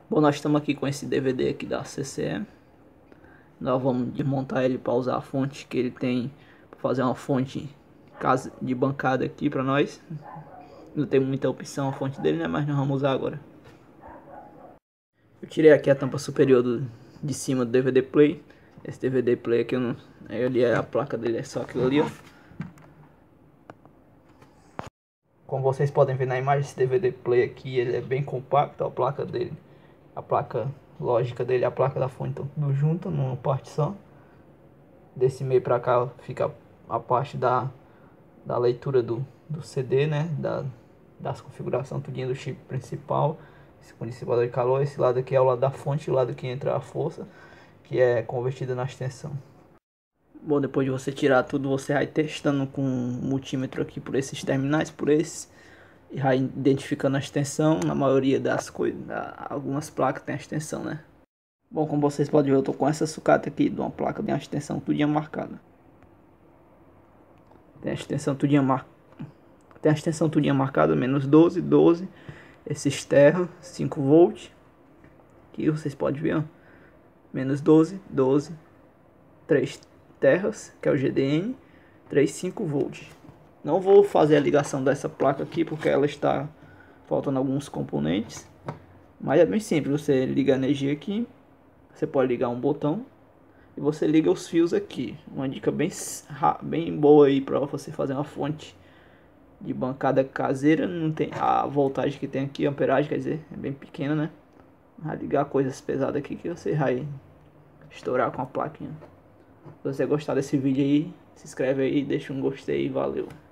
Bom, nós estamos aqui com esse DVD aqui da CCM. Nós vamos desmontar ele para usar a fonte que ele tem, para fazer uma fonte de bancada aqui para nós. Não tem muita opção a fonte dele, né? Mas nós vamos usar agora. Eu tirei aqui a tampa superior de cima do DVD Play. Esse DVD Play aqui, ali é a placa dele, é só aquilo ali, ó. Como vocês podem ver na imagem, esse DVD Play aqui, ele é bem compacto, a placa dele, a placa lógica dele, a placa da fonte, então tudo junto numa parte só. Desse meio pra cá fica a parte da leitura do CD, né, das configurações tudinho do chip principal, esse condicionador de calor. Esse lado aqui é o lado da fonte, o lado que entra a força, que é convertida na extensão. Bom, depois de você tirar tudo, você vai testando com um multímetro aqui por esses terminais, e vai identificando a extensão. Na maioria das coisas, algumas placas tem a extensão, né? Bom, como vocês podem ver, eu tô com essa sucata aqui de uma placa de uma extensão tudinha marcada. Tem a extensão tudinha marcada, menos 12, 12. Esse externo, 5 volts. Aqui vocês podem ver, ó. Menos 12, 12. 3 terras, que é o GDN. 3, 5 volts. Não vou fazer a ligação dessa placa aqui, porque ela está faltando alguns componentes. Mas é bem simples, você liga a energia aqui. Você pode ligar um botão e você liga os fios aqui. Uma dica bem boa aí para você fazer uma fonte de bancada caseira. Não tem a voltagem que tem aqui, a amperagem, quer dizer, é bem pequena, né? Vai ligar coisas pesadas aqui que você vai estourar com a plaquinha. Se você gostar desse vídeo aí, se inscreve aí, deixa um gostei e valeu.